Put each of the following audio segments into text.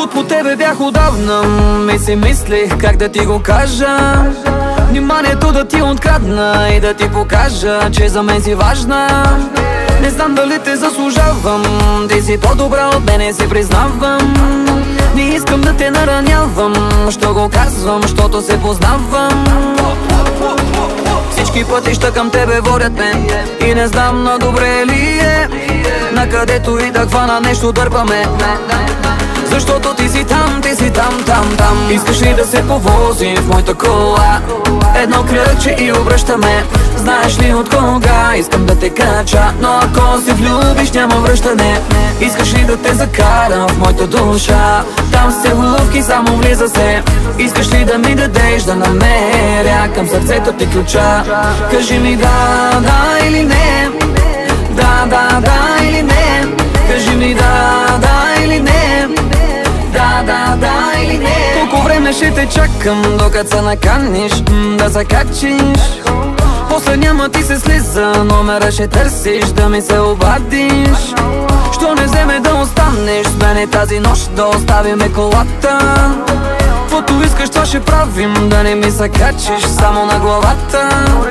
По тебе бях отдавна и си мислих как да ти го кажа. Вниманието да ти открадна и да ти покажа, че за мен си важна. Не знам дали те заслужавам, ти си по-добра от мене, си признавам. Не искам да те наранявам, що го казвам, щото се познавам. Всички пътища към тебе водят ме и не знам на добре ли е. Накъдето и да хвана нещо дърпаме, защото ти си там, там. Искаш ли да се повозим в моята кола? Едно кръче и обръщаме. Знаеш ли от кога искам да те кача? Но ако се влюбиш няма връщане. Искаш ли да те закарам в моята душа? Там се лувки, само влиза се. Искаш ли да ми дадеш да намеря към сърцето ти ключа? Кажи ми да или не. Да или не. Кажи ми да или не. Да или не. Колко време ще те чакам, докато се наканиш да закачиш. После няма ти се слиза, номера ще търсиш да ми се обадиш. Що не вземе да останеш с мене тази нощ, да оставиме колата. Каквото искаш това ще правим, да не ми се качиш само на главата.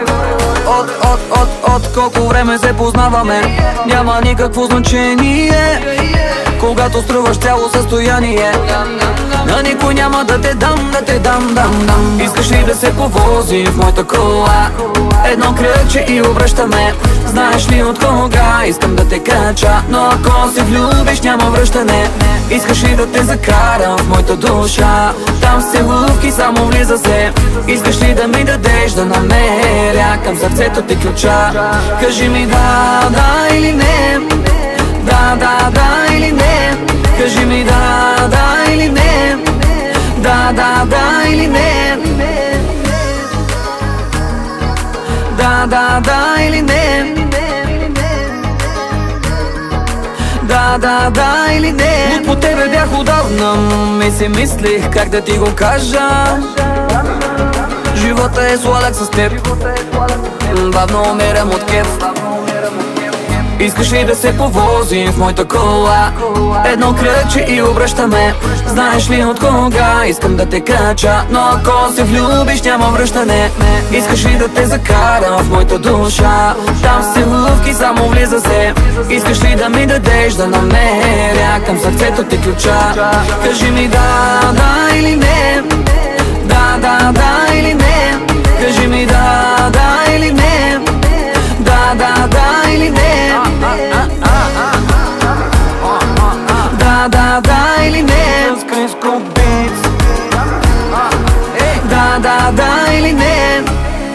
От колко време се познаваме, няма никакво значение. Когато струваш цяло състояние, на никой няма да те дам. Искаш ли да се повози в моята кола? Едно кръче и обръщаме. Знаеш ли от кога искам да те кача? Но ако се влюбиш няма връщане. Искаш ли да те закарам в моята душа? Там се лувки, само влиза се. Искаш ли да ми дадеш да намеря към сърцето ти ключа? Кажи ми да или не. Да или не. Кажи ми да или не. Да или не. Да или не. Да или не. По тебе бях отдавна и си мислих как да ти го кажа. Живота е сладък с теб, бавно умирам от кеф. Искаш ли да се повозим в моята кола? Едно кръче и обръщаме. Знаеш ли от кога искам да те кача? Но ако се влюбиш няма връщане. Искаш ли да те закарам в моята душа? Там се лувки, само влиза се. Искаш ли да ми дадеш да намеря към сърцето ти ключа? Кажи ми да или не. Да или не. Кажи ми да или не. Да или не. Да или не. Да или не.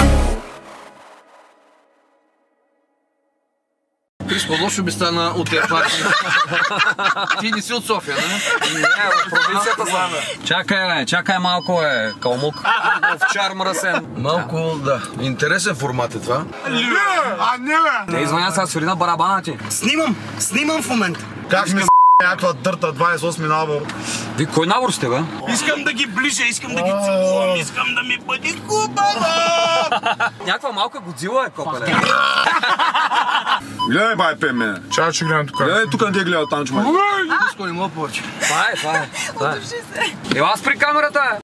Криско, лошо ми стана от тези парти. Ти не си от София, не? Не, в провинцията знаме. Чакай малко, калмук. Овчар мръсен. Малко, да. Интересен формат е това. Не извъня сега, свири на барабана ти. Снимам в момента. Как ми някаква дърта 28 набор? Ви, кой набор сте, бе? Искам да ги ближа, искам да ги целувам, искам да ми бъде хубава. Някаква малка Годзила е, копеле. Гледай, бай, пе мене. Чакай, че гледам тук. Гледай, тук не ти гледа там, че май. Криско, не мога повече. Това е. Ела спри камерата,